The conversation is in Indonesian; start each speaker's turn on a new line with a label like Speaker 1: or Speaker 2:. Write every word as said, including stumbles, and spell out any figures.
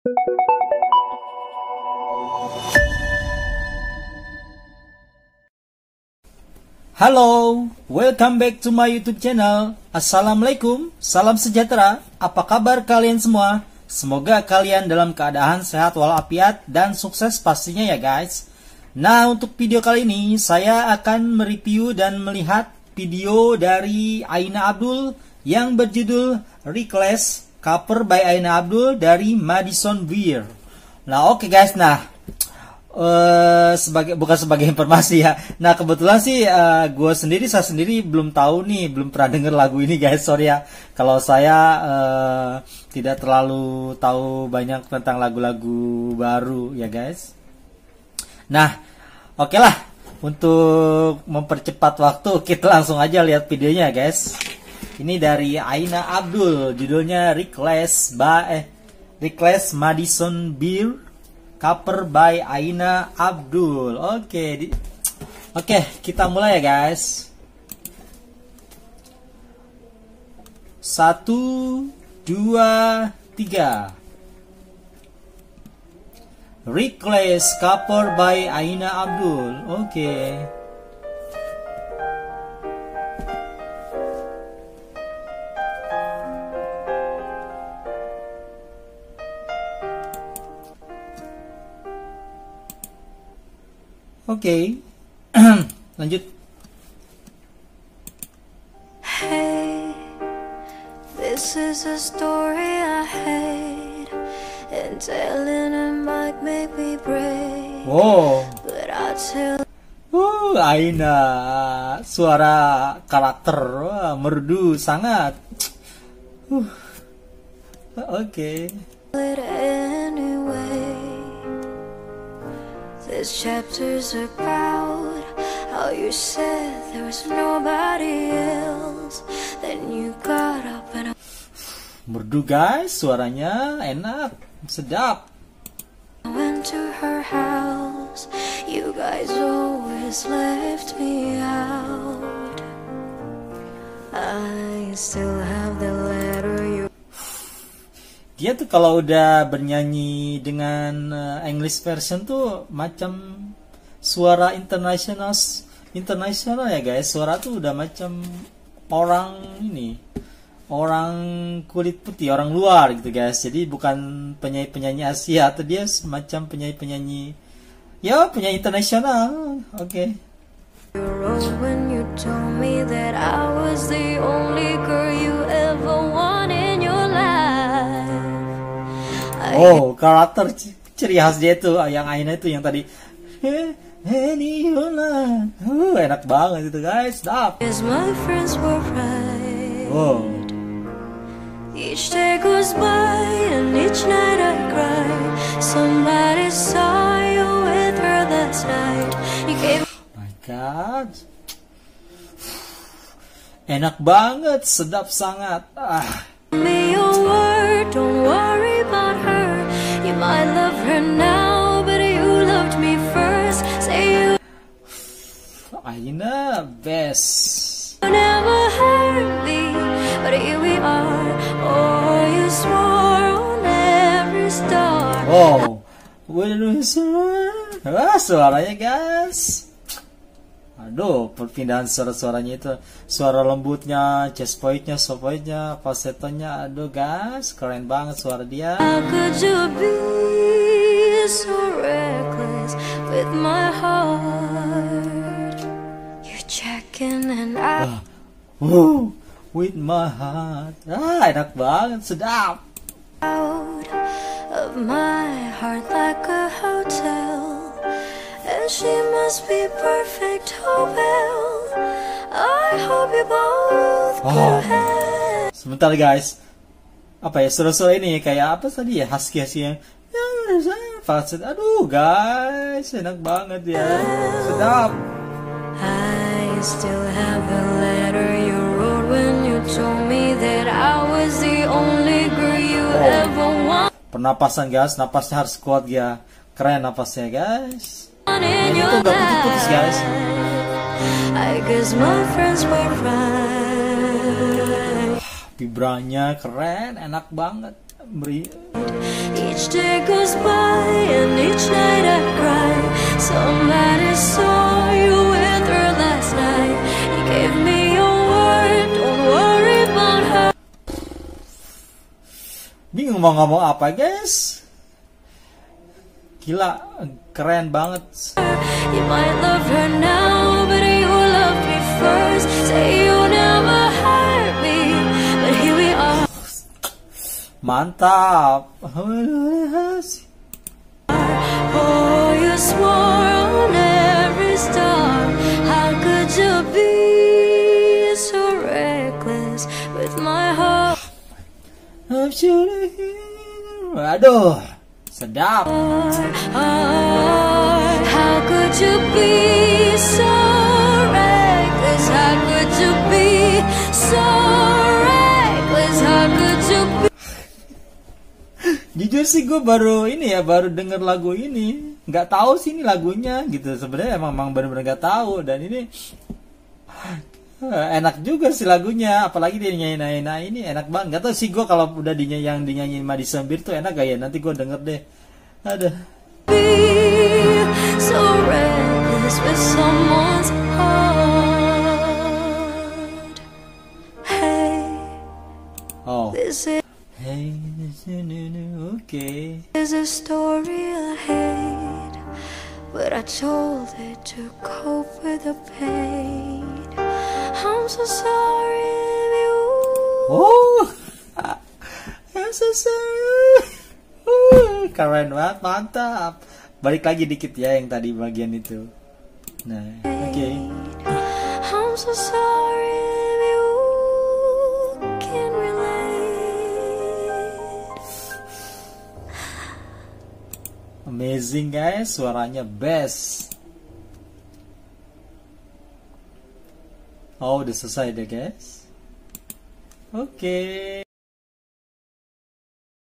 Speaker 1: Halo, welcome back to my YouTube channel. Assalamualaikum, salam sejahtera. Apa kabar kalian semua? Semoga kalian dalam keadaan sehat walafiat dan sukses pastinya ya guys. Nah, untuk video kali ini saya akan mereview dan melihat video dari Aina Abdul yang berjudul Reckless, cover by Aina Abdul dari Madison Beer. Nah, oke okay guys, nah Uh, sebagai bukan sebagai informasi ya. Nah kebetulan sih uh, gue sendiri saya sendiri belum tahu nih, belum pernah denger lagu ini guys. Sorry ya kalau saya uh, tidak terlalu tahu banyak tentang lagu-lagu baru ya guys. Nah oke okay lah, untuk mempercepat waktu kita langsung aja lihat videonya guys. Ini dari Aina Abdul, judulnya Reckless by eh, Reckless Madison Beer, cover by Aina Abdul. Oke, okay. Oke, okay, kita mulai ya guys. Satu, dua, tiga. Reckless, cover by Aina Abdul. Oke. Okay. Oke, okay. Lanjut.
Speaker 2: Hey, this is a story I hate, and telling it might make me brave.
Speaker 1: Wow.
Speaker 2: But I tell.
Speaker 1: Uh, Aina, suara karakter, wah, merdu sangat. Uh. Oke. Okay.
Speaker 2: It anyway. This chapter's about how you said there was nobody else. Then you got up and
Speaker 1: merdu guys, suaranya enak, sedap.
Speaker 2: I went to her house. You guys always left me out. I still have the letter you.
Speaker 1: Dia tuh kalau udah bernyanyi dengan uh, English version tuh macam suara internasional, internasional ya guys. Suara tuh udah macam orang ini, orang kulit putih, orang luar gitu guys. Jadi bukan penyanyi-penyanyi Asia, atau dia semacam penyanyi-penyanyi, ya penyanyi internasional. Oke. Okay.
Speaker 2: When you told me that I was the only girl you ever wanted in your life.
Speaker 1: Oh, karakter ciri khas dia tuh yang Aina itu yang tadi. Uh, enak banget itu guys. Stop.
Speaker 2: My friends were right.
Speaker 1: Oh.
Speaker 2: Each day goes by and each night I cry. Somebody saw you with her last night. You gave.
Speaker 1: My God. Enak banget, sedap sangat. Ah.
Speaker 2: Me a word, don't worry about her. You might love her now, but you loved me first. Say you
Speaker 1: Aina best.
Speaker 2: never hurt me, but here we are. Oh, you swore on every star.
Speaker 1: Oh, when we swore. Wah, suaranya guys. Aduh, perpindahan suara-suaranya itu, suara lembutnya, chest point-nya, soft point-nya, falsettonya, aduh guys, keren banget suara dia.
Speaker 2: How could you be so reckless with my heart? You're checking and I.
Speaker 1: Woo, with my heart. Ah, enak banget, sedap.
Speaker 2: Out of my heart like a hotel. And she must be perfect, oh well. I hope you both
Speaker 1: Oh.
Speaker 2: could have.
Speaker 1: Sebentar guys. Apa ya, suara-suara ini kayak apa tadi ya, husky-husky yang falset. Aduh guys, enak banget ya. Sedap.
Speaker 2: I still have the letter you wrote when you told me that I was the only girl you
Speaker 1: Oh.
Speaker 2: ever wanted.
Speaker 1: Pernapasan guys, napasnya harus kuat ya. Keren napasnya guys.
Speaker 2: In
Speaker 1: Ini
Speaker 2: your
Speaker 1: tuh gak putus-putus guys.
Speaker 2: I guess my friends were right.
Speaker 1: Vibranya keren, enak banget. Beri.
Speaker 2: Each day goes by and each night I cry. Somebody saw you with her last night. You gave me your word, don't worry about her.
Speaker 1: Bingung mau ngomong apa, guys. Gila, keren banget.
Speaker 2: You might love her now, but you loved me first. Say you never hurt me, but here we are.
Speaker 1: Mantap.
Speaker 2: Oh, you swore on every star. How could you be so reckless with my heart?
Speaker 1: Aduh, sedap.
Speaker 2: How could you be so reckless? How could you be so reckless? How could you be?
Speaker 1: Jujur sih gue baru ini ya, baru denger lagu ini. Nggak tahu sih ini lagunya gitu. Sebenarnya emang, emang bener-bener nggak tahu. Dan ini enak juga sih lagunya. Apalagi dia nyanyi-nyanyi, nah ini enak banget. Nggak tahu sih gue kalau udah dinyanyi, yang dinyanyiin Madison Beer tuh enak gak ya? Nanti gue denger deh. Aduh.
Speaker 2: Be so reckless with someone's heart. Hey,
Speaker 1: Oh.
Speaker 2: this is
Speaker 1: Hey, okay.
Speaker 2: There's a story I hate, but I told it to cope with the pain. I'm so sorry if you.
Speaker 1: Oh, I'm so sorry. Uh, keren banget, mantap. Balik lagi dikit ya yang tadi bagian itu. Nah, oke. Okay.
Speaker 2: I'm so sorry if you can relate.
Speaker 1: Amazing guys, suaranya best. Oh, udah selesai deh guys. Oke. Okay.